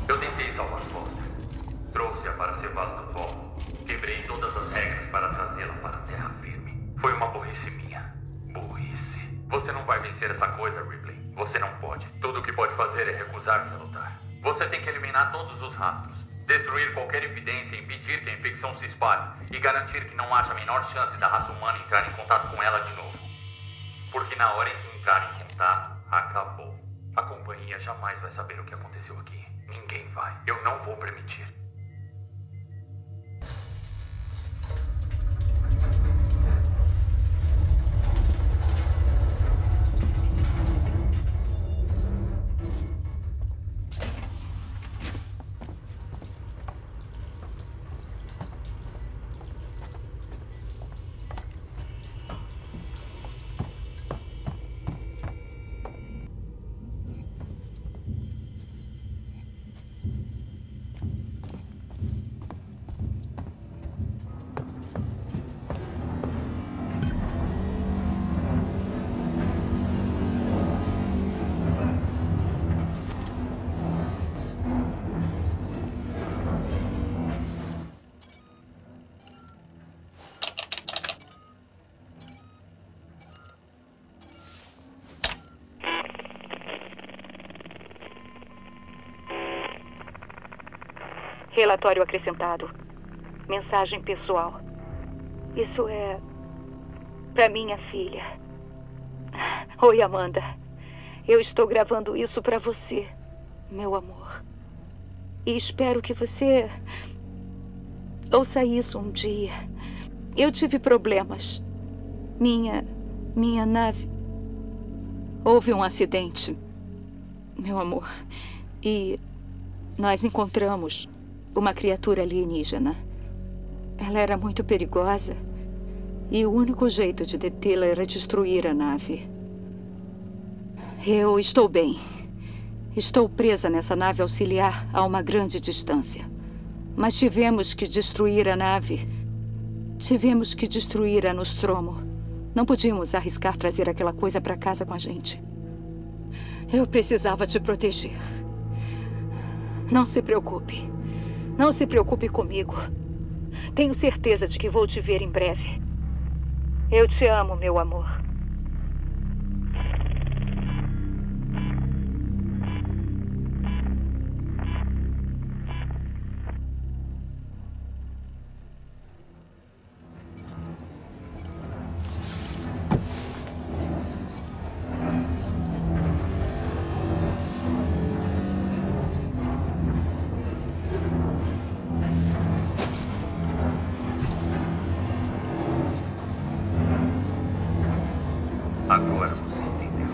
Eu tentei salvar Foster. Trouxe-a para Sevastopol. Quebrei todas as regras para trazê-la para a terra firme. Foi uma burrice minha. Burrice. Você não vai vencer essa coisa, Ripley. Você não pode. Tudo o que pode fazer é recusar-se a lutar. Você tem que eliminar todos os rastros. Destruir qualquer evidência, impedir que a infecção se espalhe e garantir que não haja a menor chance da raça humana entrar em contato com ela de novo. Porque na hora em que entrar em contato, acabou. A companhia jamais vai saber o que aconteceu aqui. Ninguém vai. Eu não vou permitir. Relatório acrescentado. Mensagem pessoal. Isso é para minha filha. Oi, Amanda. Eu estou gravando isso para você, meu amor. E espero que você ouça isso um dia. Eu tive problemas. Minha nave... Houve um acidente, meu amor. E nós encontramos uma criatura alienígena. Ela era muito perigosa e o único jeito de detê-la era destruir a nave. Eu estou bem. Estou presa nessa nave auxiliar a uma grande distância. Mas tivemos que destruir a nave. Tivemos que destruir a Nostromo. Não podíamos arriscar trazer aquela coisa para casa com a gente. Eu precisava te proteger. Não se preocupe. Não se preocupe comigo. Tenho certeza de que vou te ver em breve. Eu te amo, meu amor. Agora você entendeu.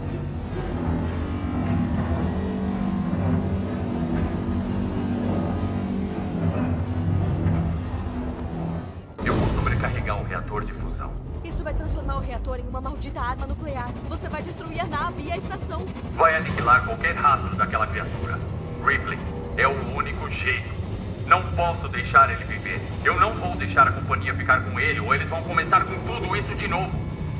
Eu vou sobrecarregar um reator de fusão. Isso vai transformar o reator em uma maldita arma nuclear. Você vai destruir a nave e a estação. Vai aniquilar qualquer rastro daquela criatura. Ripley, é o único jeito. Não posso deixar ele viver. Eu não vou deixar a companhia ficar com ele, ou eles vão começar com tudo isso de novo.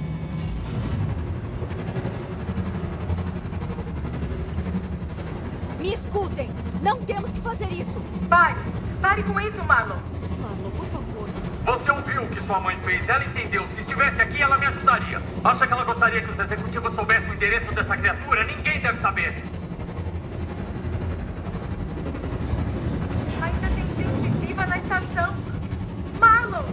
Me escutem! Não temos que fazer isso! Pare! Pare com isso, Marlon! Marlon, por favor. Você ouviu o que sua mãe fez? Ela entendeu. Se estivesse aqui, ela me ajudaria. Acha que ela gostaria que os executivos soubessem o endereço dessa criatura? Ninguém deve saber. Ainda tem gente viva na estação! Marlon!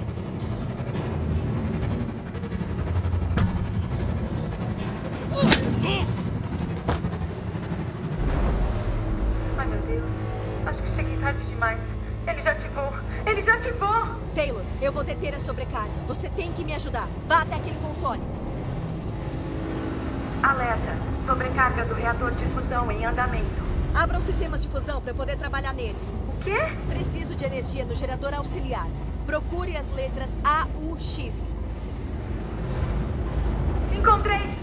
Ai, meu Deus. Acho que cheguei tarde demais. Ele já ativou! Ele já ativou! Taylor, eu vou deter a sobrecarga. Você tem que me ajudar. Vá até aquele console. Alerta. Sobrecarga do reator de fusão em andamento. Abram sistemas de fusão para eu poder trabalhar neles. O quê? Preciso de energia no gerador auxiliar. Procure as letras A, U, X. Encontrei!